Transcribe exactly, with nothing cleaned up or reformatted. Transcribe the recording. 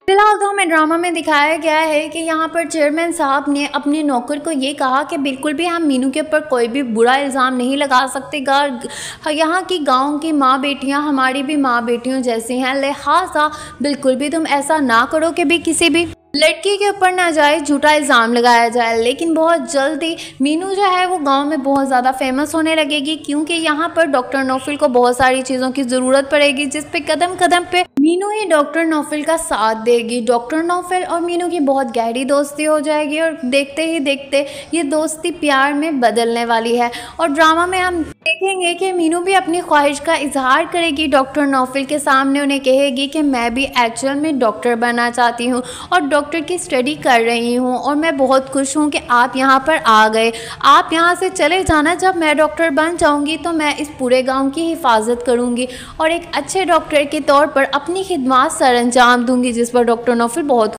फिलहाल तो हमें ड्रामा में दिखाया गया है कि यहाँ पर चेयरमैन साहब ने अपने नौकर को ये कहा कि बिल्कुल भी हम मीनू के ऊपर कोई भी बुरा इल्ज़ाम नहीं लगा सकते। गा यहाँ की गांव की माँ बेटियाँ हमारी भी माँ बेटियों जैसी हैं, लिहाजा बिल्कुल भी तुम ऐसा ना करो कि भी किसी भी लड़की के ऊपर ना जाए झूठा इल्ज़ाम लगाया जाए। लेकिन बहुत जल्दी मीनू जो है वो गांव में बहुत ज़्यादा फेमस होने लगेगी, क्योंकि यहाँ पर डॉक्टर नौफिल को बहुत सारी चीज़ों की ज़रूरत पड़ेगी, जिस पे कदम कदम पे मीनू ही डॉक्टर नौफिल का साथ देगी। डॉक्टर नौफिल और मीनू की बहुत गहरी दोस्ती हो जाएगी और देखते ही देखते ये दोस्ती प्यार में बदलने वाली है। और ड्रामा में हम देखेंगे कि मीनू भी अपनी ख्वाहिश का इजहार करेगी डॉक्टर नौफिल के सामने, उन्हें कहेगी कि मैं भी एक्चुअल में डॉक्टर बनना चाहती हूँ और डॉक्टर की स्टडी कर रही हूँ और मैं बहुत खुश हूँ कि आप यहाँ पर आ गए। आप यहाँ से चले जाना, जब मैं डॉक्टर बन जाऊँगी तो मैं इस पूरे गाँव की हिफाजत करूँगी और एक अच्छे डॉक्टर के तौर पर अपनी खिदमत सर अंजाम दूँगी, जिस पर डॉक्टर नौफिल बहुत